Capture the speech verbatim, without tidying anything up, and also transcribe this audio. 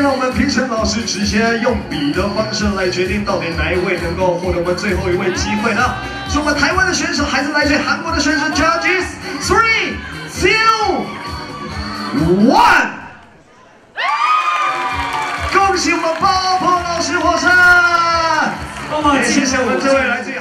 让我们评审老师直接用比的方式来决定到底哪一位能够获得我们最后一位机会呢？是我们台湾的选手，还是来自韩国的选手 ？Judges three, two, one。恭喜我们爆破老师获胜！也谢谢我们这位来自。